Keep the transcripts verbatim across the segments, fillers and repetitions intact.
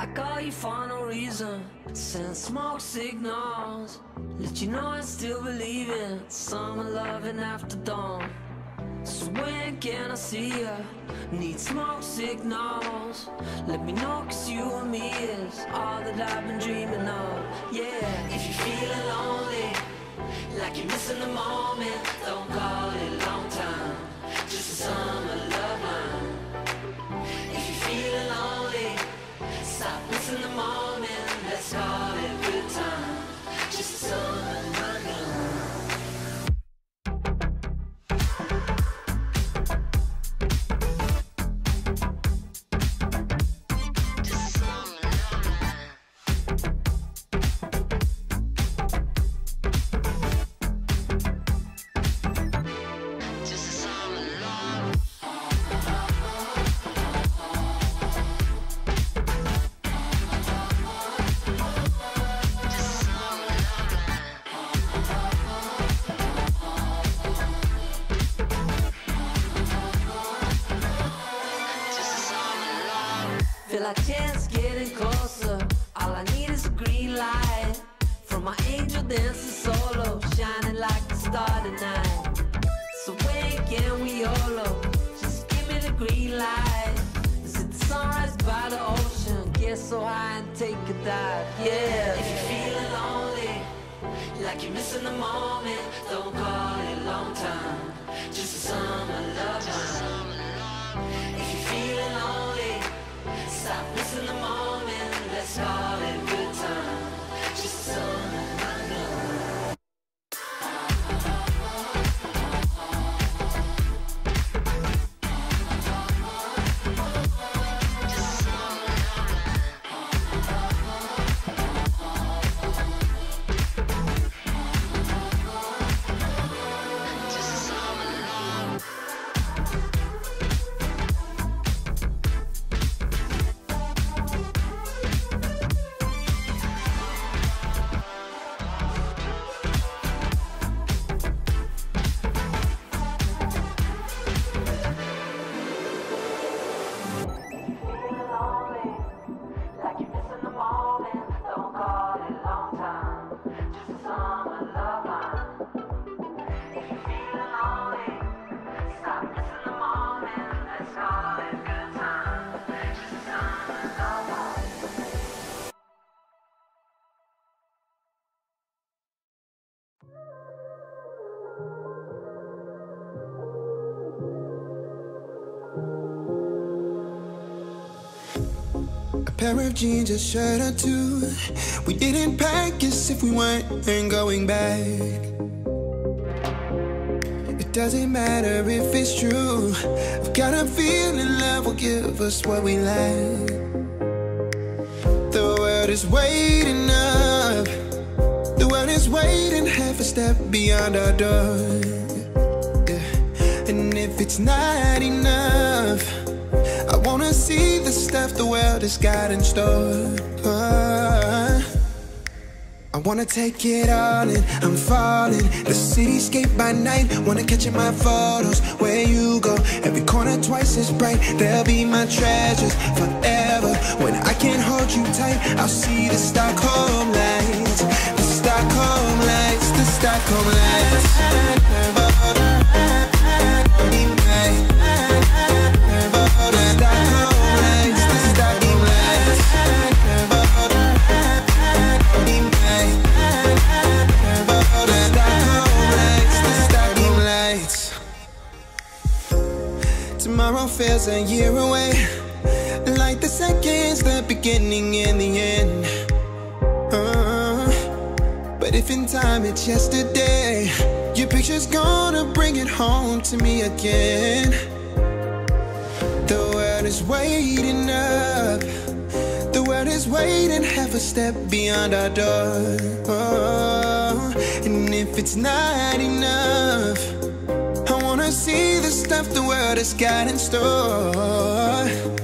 call you for no reason, send smoke signals, let you know I still believe in summer loving after dawn. So when can I see ya? Need smoke signals, let me know, cause you and me is all that I've been dreaming of. Yeah, if you're feeling lonely, like you're missing the moment, don't call it a long time, just a summer love line. If you're feeling lonely, stop missing the moment, let's call it a good time, just a summer love line. Feel like chance getting closer, all I need is a green light from my angel dancing solo, shining like a star tonight. So when can we YOLO? Just give me the green light. Is it the sunrise by the ocean? Get so high and take a dive, yeah. If you're feeling lonely, like you're missing the moment, don't call it a long time, just a summer love line. If you're feeling lonely, stop missing the moment, let's call it a good time, just a summer love line. A pair of jeans, a shirt or two. We didn't pack as if we weren't going back. It doesn't matter if it's true. I've got a feeling love will give us what we lack. The world is waiting up. The world is waiting half a step beyond our door. Yeah. And if it's not enough, I wanna see the stuff the world has got in store. uh, I wanna take it all in, I'm falling. The cityscape by night, wanna catch in my photos. Where you go, every corner twice as bright. They'll be my treasures forever. When I can't hold you tight, I'll see the Stockholm lights. The Stockholm lights, the Stockholm lights. Tomorrow feels a year away, like the seconds, the beginning and the end. uh, But if in time it's yesterday, your picture's gonna bring it home to me again. The world is waiting up. The world is waiting half a step beyond our door. oh, And if it's not enough, I wanna see the stuff the world has got in store.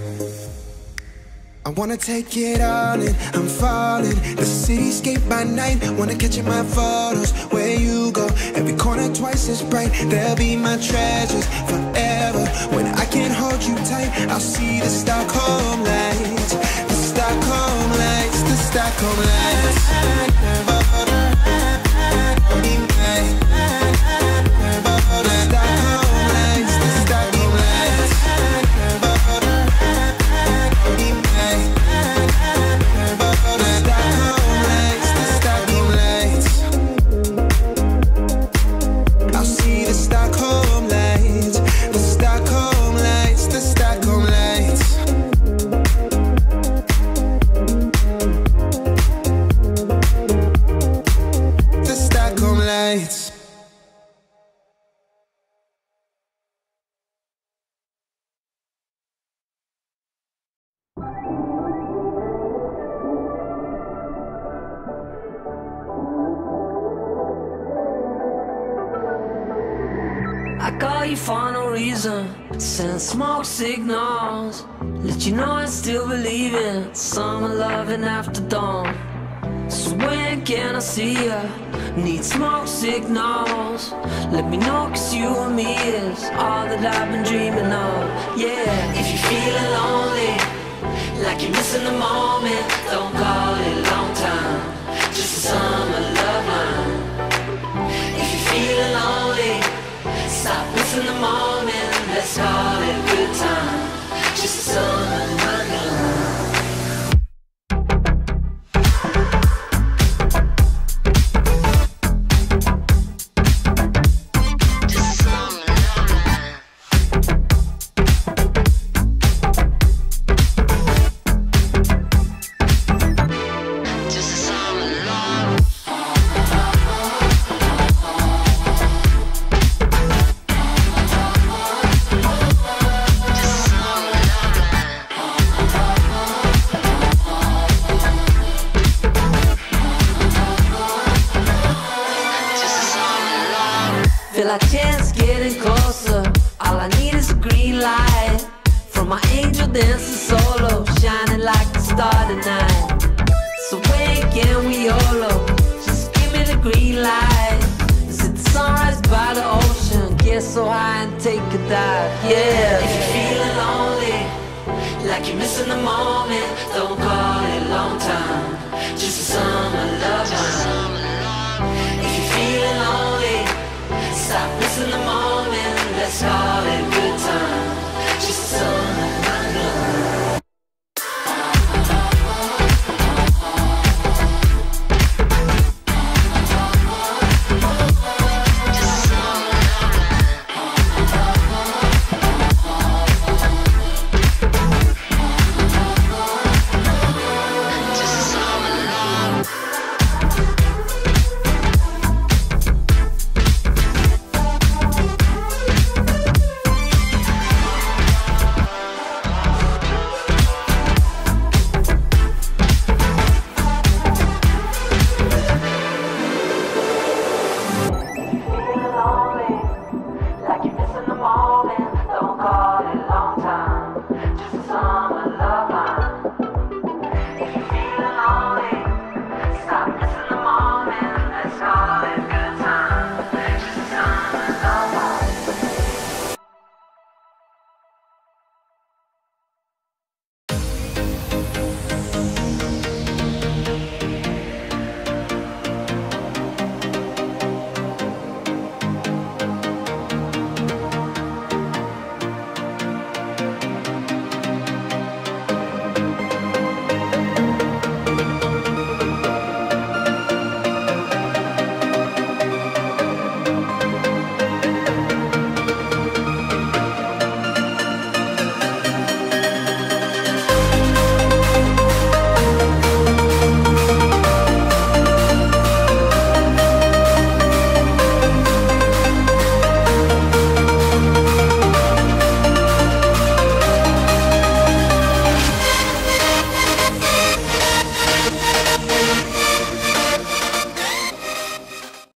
I wanna take it all in, I'm falling. The cityscape by night, wanna catch in my photos. Where you go, every corner twice as bright. They'll be my treasures forever. When I can't hold you tight, I'll see the Stockholm lights. The Stockholm Stockholm lights. I call you for no reason, send smoke signals, let you know I still believe in summer loving after dawn. So when can I see ya? Need smoke signals, let me know, cause you and me is all that I've been dreaming of. Yeah, if you're feeling lonely, like you're missing the moment, don't call it a long time, just a summer love line. If you're feeling lonely, stop missing the moment, let's call it a good time, just a summer love line. Feel like chance getting closer, all I need is a green light from my angel dancing solo, shining like a star tonight. So when can we YOLO? Just give me the green light. Sit the sunrise by the ocean, get so high and take a dive. Yeah, if you're feeling lonely, like you're missing the moment, don't call it a long time, just a summer love line. If you're feeling lonely, stop missing the moment, let's call it